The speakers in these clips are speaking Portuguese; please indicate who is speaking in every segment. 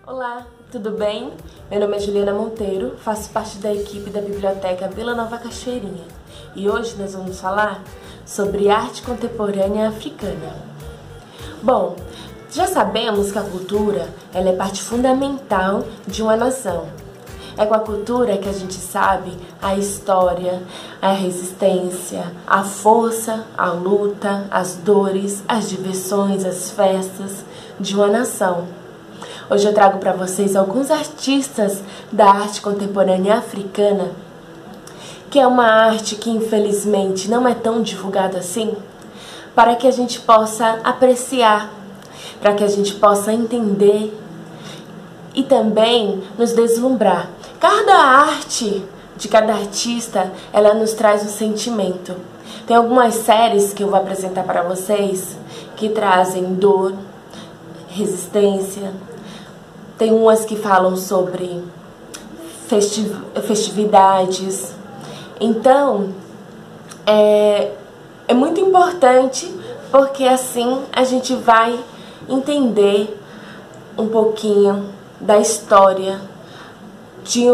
Speaker 1: Olá, tudo bem? Meu nome é Juliana Monteiro, faço parte da equipe da Biblioteca Vila Nova Cachoeirinha e hoje nós vamos falar sobre arte contemporânea africana. Bom, já sabemos que a cultura ela é parte fundamental de uma nação. É com a cultura que a gente sabe a história, a resistência, a força, a luta, as dores, as diversões, as festas de uma nação. Hoje eu trago para vocês alguns artistas da arte contemporânea africana, que é uma arte que infelizmente não é tão divulgada assim, para que a gente possa apreciar, para que a gente possa entender e também nos deslumbrar. Cada arte de cada artista, ela nos traz um sentimento. Tem algumas séries que eu vou apresentar para vocês que trazem dor, resistência. Tem umas que falam sobre festividades. Então, é muito importante porque assim a gente vai entender um pouquinho da história de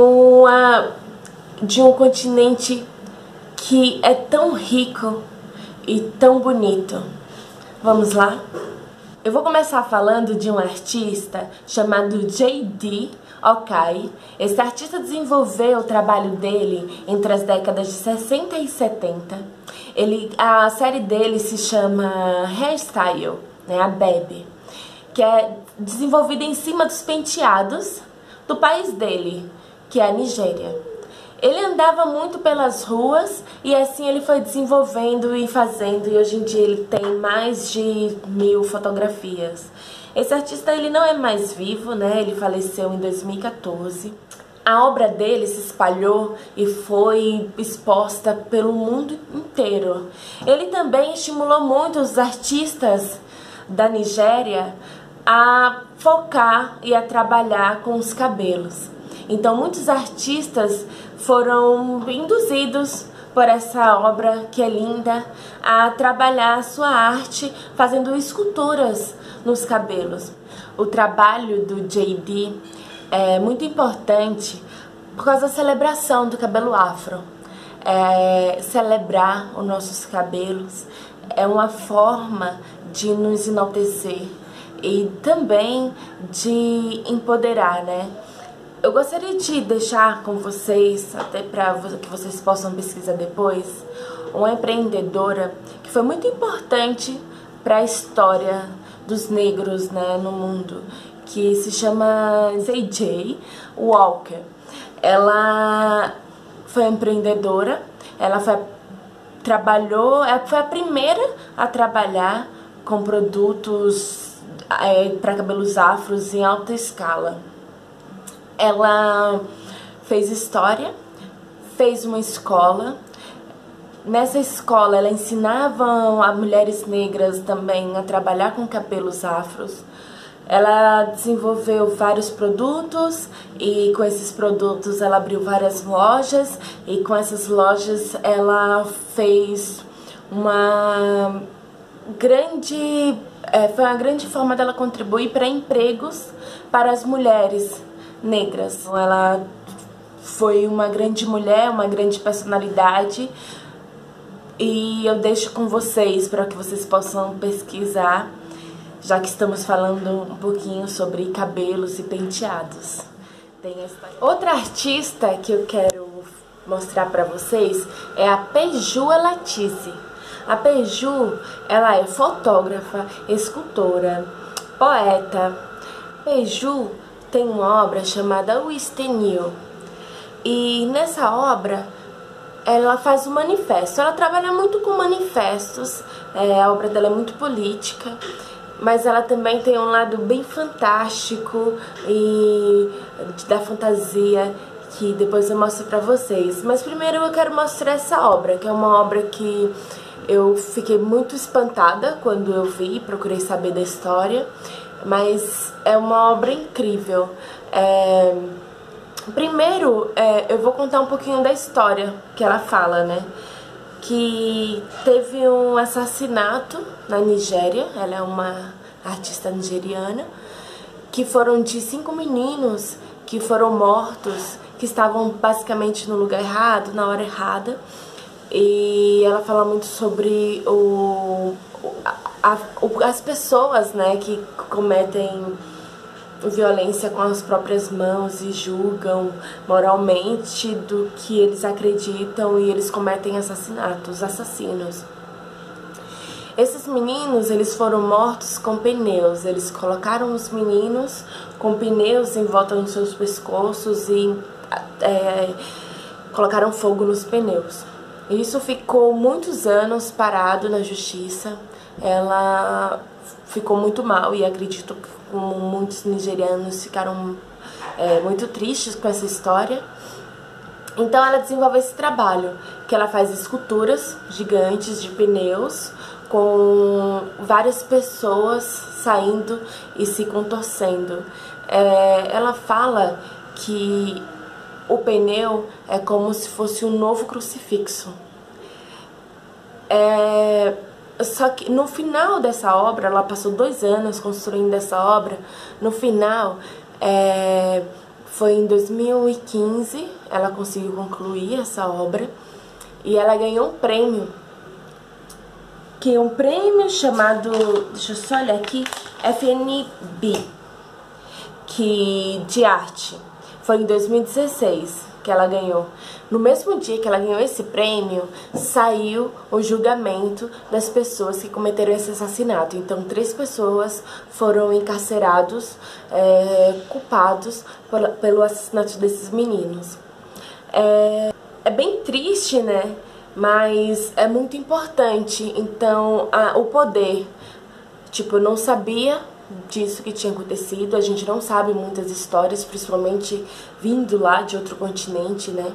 Speaker 1: um continente que é tão rico e tão bonito. Vamos lá? Eu vou começar falando de um artista chamado J.D. Okai. Esse artista desenvolveu o trabalho dele entre as décadas de 60 e 70. A série dele se chama Hairstyle, né, a Baby, que é desenvolvida em cima dos penteados do país dele, que é a Nigéria. Ele andava muito pelas ruas e assim ele foi desenvolvendo e fazendo, e hoje em dia ele tem mais de 1000 fotografias. Esse artista ele não é mais vivo, né? Ele faleceu em 2014. A obra dele se espalhou e foi exposta pelo mundo inteiro. Ele também estimulou muito os artistas da Nigéria a focar e a trabalhar com os cabelos. Então muitos artistas foram induzidos por essa obra que é linda a trabalhar a sua arte fazendo esculturas nos cabelos. O trabalho do J.D. é muito importante por causa da celebração do cabelo afro. Celebrar os nossos cabelos é uma forma de nos enaltecer e também de empoderar, né? Eu gostaria de deixar com vocês, até para que vocês possam pesquisar depois, uma empreendedora que foi muito importante para a história dos negros, né, no mundo, que se chama Z.J. Walker. Ela foi empreendedora, ela foi a primeira a trabalhar com produtos para cabelos afros em alta escala. Ela fez história, fez uma escola. Nessa escola ela ensinava a mulheres negras também a trabalhar com cabelos afros. Ela desenvolveu vários produtos e com esses produtos ela abriu várias lojas e com essas lojas ela fez uma grande forma dela contribuir para empregos para as mulheres negras. Ela foi uma grande mulher, uma grande personalidade, e eu deixo com vocês para que vocês possam pesquisar, já que estamos falando um pouquinho sobre cabelos e penteados. Outra artista que eu quero mostrar para vocês é a Péju Elatice. A Péju, ela é fotógrafa, escultora, poeta. Péju tem uma obra chamada Wistenil, e nessa obra ela faz um manifesto. Ela trabalha muito com manifestos, a obra dela é muito política, mas ela também tem um lado bem fantástico e da fantasia, que depois eu mostro pra vocês. Mas primeiro eu quero mostrar essa obra, que é uma obra que eu fiquei muito espantada quando eu vi, procurei saber da história. Mas é uma obra incrível. Primeiro, eu vou contar um pouquinho da história que ela fala, né? Que teve um assassinato na Nigéria. Ela é uma artista nigeriana. que foram de 5 meninos que foram mortos, que estavam basicamente no lugar errado, na hora errada. E ela fala muito sobre as pessoas, né, que cometem violência com as próprias mãos e julgam moralmente do que eles acreditam, e eles cometem assassinos. Esses meninos, eles foram mortos com pneus. Eles colocaram os meninos com pneus em volta dos seus pescoços e colocaram fogo nos pneus. Isso ficou muitos anos parado na justiça. Ela ficou muito mal e acredito que, como muitos nigerianos, ficaram muito tristes com essa história. Então ela desenvolve esse trabalho, que ela faz esculturas gigantes de pneus com várias pessoas saindo e se contorcendo. Ela fala que o pneu é como se fosse um novo crucifixo. Só que no final dessa obra, ela passou 2 anos construindo essa obra. No final, foi em 2015, ela conseguiu concluir essa obra. E ela ganhou um prêmio, que é um prêmio chamado, deixa eu só olhar aqui, FNB, de arte. Foi em 2016 que ela ganhou. No mesmo dia que ela ganhou esse prêmio, saiu o julgamento das pessoas que cometeram esse assassinato. Então, 3 pessoas foram encarcerados, culpados pelo assassinato desses meninos. É bem triste, né? Mas é muito importante. Então, o poder, tipo, eu não sabia disso que tinha acontecido. A gente não sabe muitas histórias, principalmente vindo lá de outro continente, né?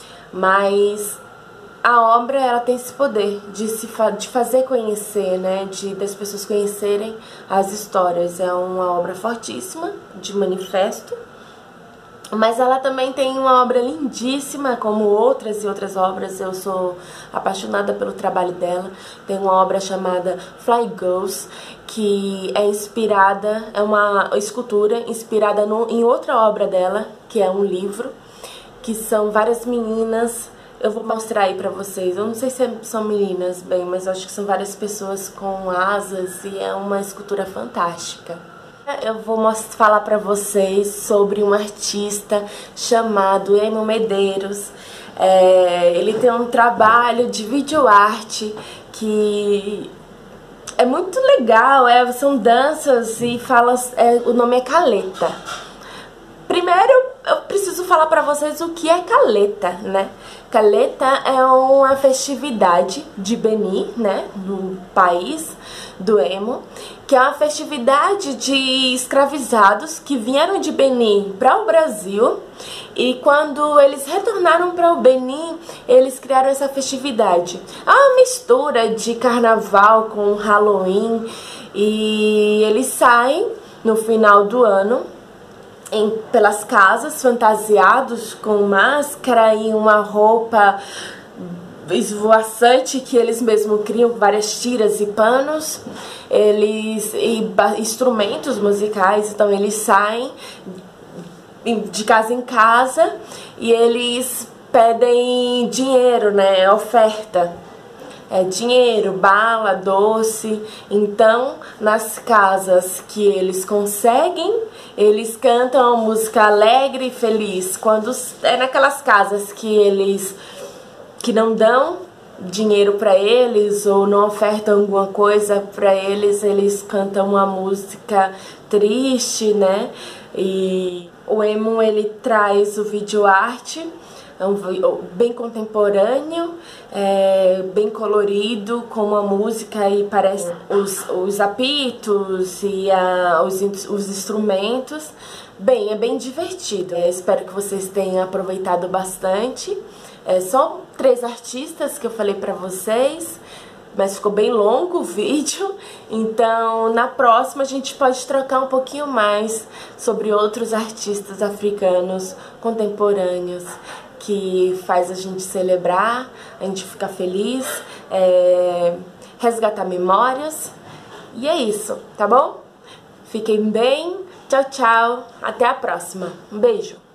Speaker 1: Mas a obra, ela tem esse poder de fazer conhecer, né? Das pessoas conhecerem as histórias. É uma obra fortíssima, de manifesto. Mas ela também tem uma obra lindíssima, como outras e outras obras. Eu sou apaixonada pelo trabalho dela. Tem uma obra chamada Fly Girls, que é inspirada, é uma escultura inspirada em outra obra dela, que é um livro, que são várias meninas. Eu vou mostrar aí pra vocês. Eu não sei se são meninas, bem, mas eu acho que são várias pessoas com asas, e é uma escultura fantástica. Eu vou falar pra vocês sobre um artista chamado Emo Medeiros. Ele tem um trabalho de videoarte que é muito legal. São danças e o nome é Caleta. Primeiro, eu preciso falar pra vocês o que é Caleta, né? Caleta é uma festividade de Benin, né? No país do emo, que é uma festividade de escravizados que vieram de Benin para o Brasil, e quando eles retornaram para o Benin, eles criaram essa festividade. É uma mistura de carnaval com Halloween, e eles saem no final do ano pelas casas fantasiados com máscara e uma roupa esvoaçante que eles mesmos criam, várias tiras e panos, instrumentos musicais. Então eles saem de casa em casa e eles pedem dinheiro, né, oferta. Dinheiro, bala, doce. Então, nas casas que eles conseguem, eles cantam uma música alegre e feliz. Quando é naquelas casas que não dão dinheiro pra eles ou não ofertam alguma coisa pra eles, eles cantam uma música triste, né? E o emo, ele traz o videoarte, bem contemporâneo, bem colorido, com uma música, e parece os apitos e os instrumentos. Bem, é bem divertido. Espero que vocês tenham aproveitado bastante. São 3 artistas que eu falei pra vocês, mas ficou bem longo o vídeo. Então, na próxima a gente pode trocar um pouquinho mais sobre outros artistas africanos contemporâneos, que faz a gente celebrar, a gente ficar feliz, resgatar memórias. E é isso, tá bom? Fiquem bem, Tchau, tchau. Até a próxima. Um beijo.